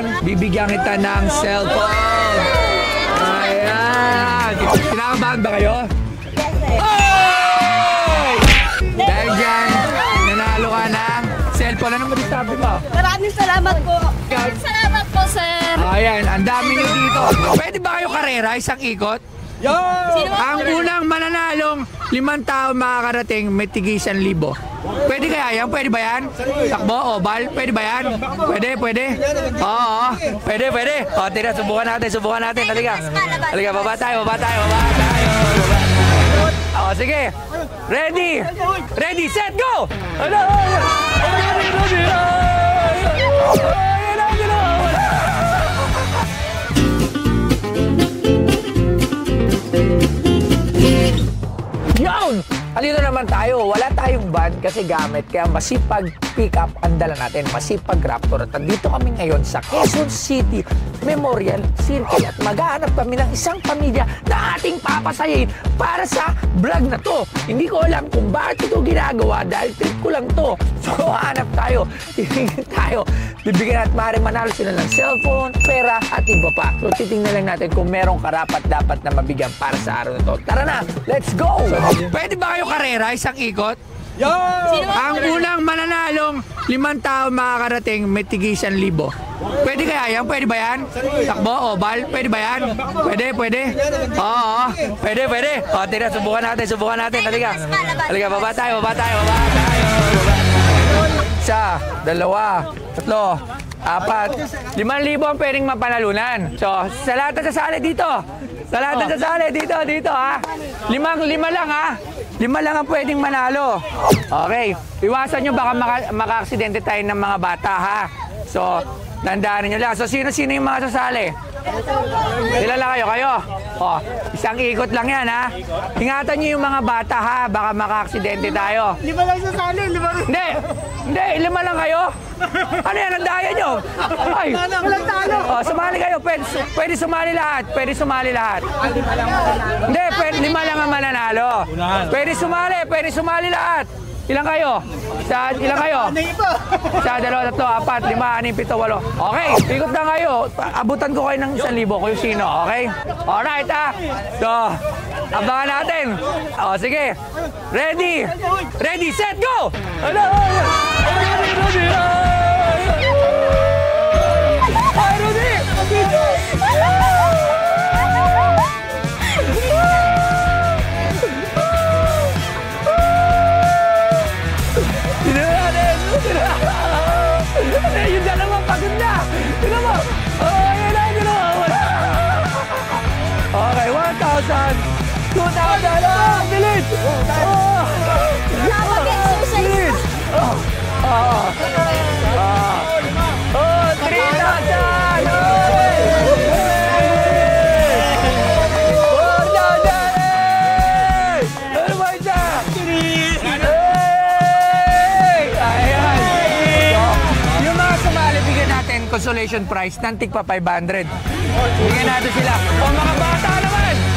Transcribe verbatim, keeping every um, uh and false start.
bibigyan kita ng cellphone. Ayan. Kinakabahan ba kayo? Oy! Dahil dyan, nanalo ka ng cellphone. Anong masasabi mo? Maraming salamat po. Maraming salamat po, sir. Ayan, ang dami nyo dito. Pwede ba kayo karera, isang ikot? Yo! Ang unang mananalong limang tao makakarating may tigisan libo. Pwede kaya yan? Pwede ba yan? Takbo, oval? Pwede ba yan? Pwede, pwede? Oo, pwede, pwede. O, tira, subukan natin, subukan natin. Halika. Halika, baba tayo, baba tayo, baba tayo. O, sige. Ready? Ready, set, go! Ano? Yun! Halito naman tayo. Wala tayong van kasi gamit. Kaya masipag pick up ang dala natin. Masipag Raptor. At nandito kami ngayon sa Quezon City Memorial Circle. At maghahanap kami ng isang pamilya na ating papasayin para sa vlog na to. Hindi ko alam kung bakit ito ginagawa dahil trip ko lang to. So hanap tayo. Titingin tayo. Bibigyan at maaaring manalo sila ng cellphone, pera at iba pa. So titingnan lang natin kung merong karapat dapat na mabigyan para sa araw na to. Tara na! Let's go! Pwede ba kayo karera, isang ikot? Yo! Ang unang mananalong limang tao makakarating may tigisan libo. Pwede kaya yan? Pwede ba yan? Takbo, oval? Pwede ba yan? Pwede, pwede? Oo, pwede, pwede. O, tira, subukan natin, subukan natin. Halika. Halika, baba tayo, baba tayo, baba tayo. Isa, dalawa, tatlo, apat, limang libo ang pwedeng mapanalunan. So, sa lahat na sasali dito. Sa lahat na sasali dito, dito ha. Limang, lima lang ha. Lima lang ang pwedeng manalo. Okay. Iwasan nyo baka maka, maka-aksidente tayo ng mga bata ha. So, dandaanin nyo lang. So, sino-sino yung mga sasali? Ilan lang kayo? Kayo? O, isang ikot lang yan ha. Ingatan nyo yung mga bata ha. Baka maka-aksidente tayo. Lima lang sasali, lima lang. Hindi! Hindi! Lima lang kayo? Ano yan? Ang daya nyo? Ay! Walang talo. O, sumali kayo. Pwede, pwede sumali lahat. Pwede sumali lahat. Hindi, pwede, lima lang ang mananalo. Pwede sumali. Pwede sumali lahat. Ilang kayo? Sa ilang kayo? Sa dalawa, tatlo, apat, lima, anim, pito, walo. Okay, ikot na kayo. Abutan ko kayo ng isang libo kung sino, okay? Alright, ah. So, abangan natin. O, sige. Ready? Ready, set, go! Ano? Ay, Rudy! Yung dalawa, pagod na! Tignan mo! Oh, yun na, yun na! Okay, one thousand! two thousand! Oh, bilis! Oh! Bilis! Oh! Oh! Oh! three thousand! four thousand! Ano ba isa? Consolation prize ng tig pa five hundred. Bigyan natin sila. O mga bata naman!